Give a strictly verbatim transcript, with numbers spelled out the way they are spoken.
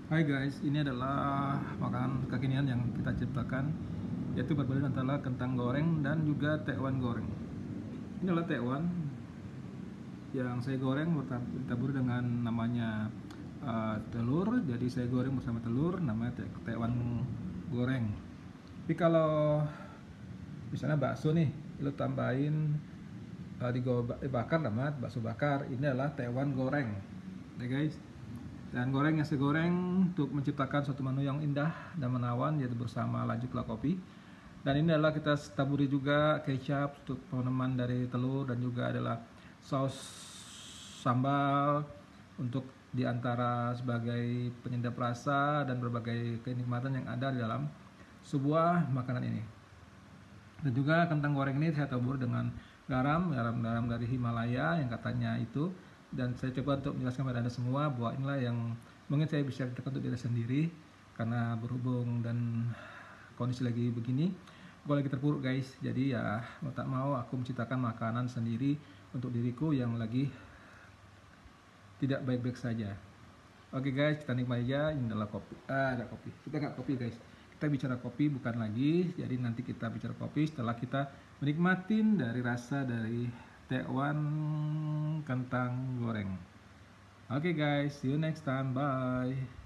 Hai guys, ini adalah makanan kekinian yang kita ciptakan, yaitu perpaduan antara kentang goreng dan juga tekwan goreng. Ini adalah tekwan yang saya goreng bertabur dengan namanya uh, telur, jadi saya goreng bersama telur, namanya te tekwan goreng. Tapi kalau misalnya bakso nih, lu tambahin uh, dibakar nama bakso bakar, ini adalah tekwan goreng, ya guys. Dan goreng yang saya goreng untuk menciptakan suatu menu yang indah dan menawan, yaitu bersama lajuklah kopi. Dan ini adalah kita taburi juga kecap untuk peneman dari telur, dan juga adalah saus sambal untuk diantara sebagai penyedap rasa dan berbagai kenikmatan yang ada di dalam sebuah makanan ini. Dan juga kentang goreng ini saya tabur dengan garam, garam-garam dari Himalaya yang katanya itu. Dan saya coba untuk menjelaskan kepada Anda semua bahwa inilah yang mungkin saya bisa ceritakan untuk diri sendiri, karena berhubung dan kondisi lagi begini, gue lagi terpuruk guys. Jadi ya mau tak mau aku menciptakan makanan sendiri untuk diriku yang lagi tidak baik-baik saja. Oke guys, kita nikmati aja. Ini adalah kopi. Ah, ada kopi. Kita nggak kopi guys. Kita bicara kopi bukan lagi. Jadi nanti kita bicara kopi setelah kita menikmatin dari rasa dari tekwan kentang goreng. Oke guys, see you next time. Bye.